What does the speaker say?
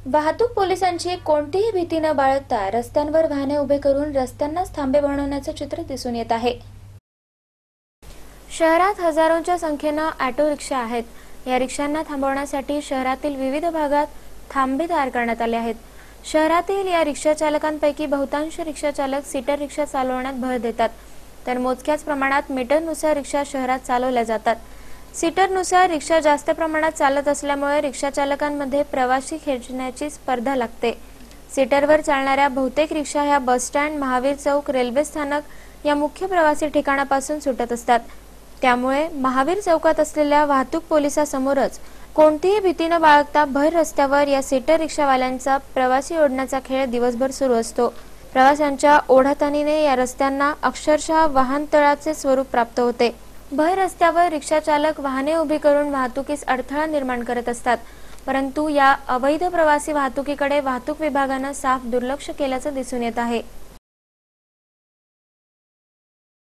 वाहतूक पोलिसांची कोणतीही भीती न बाळगता रस्त्यांवर वाहने उभे करून रस्त्यांनाच थांबे बनवण्याचे चित्र दिसून येत आहे। शहरात हजारोंच्या संख्येने ऑटो रिक्षा आहेत। या रिक्षांना थांबवण्यासाठी शहरातील विविध भागात थांबे तयार करण्यात आले आहेत। शहरातील या रिक्षा चालकांपैकी बहुतांश रिक्षा चालक सीटर रिक्षा चालवण्यात भर देतात, तर मोजक्याच प्रमाणात मीटरनुसार रिक्षा शहरात चालवल्या जातात। सीटरनुसार रिक्षा जास्त प्रमाणात चालत असल्यामुळे रिक्षा चालकांमध्ये प्रवासी खेचण्याची स्पर्धा लागते। सीटरवर चालणाऱ्या बहुतेक रिक्षा ह्या बसस्टँड, महावीर चौक, रेल्वे स्थानक या मुख्य प्रवासी ठिकाणापासून सुटत असतात। त्यामुळे महावीर चौकात असलेल्या वाहतूक पोलिसांसमोरच कोणतीही भीती न बाळगता भर रस्त्यावर या सीटर रिक्षावाल्यांचा प्रवासी ओढण्याचा खेळ दिवसभर सुरू असतो। प्रवाशांच्या ओढाताणीने या रस्त्यांना अक्षरशः वाहनतळाचे स्वरूप प्राप्त होते। भर रस्त्यावर रिक्षा चालक वाहने उभी करून वाहतुकीस अडथळा निर्माण करत असतात, परंतु या अवैध प्रवासी वाहतुकीकडे वाहतूक विभागाने साफ दुर्लक्ष केल्याचे दिसून येत आहे।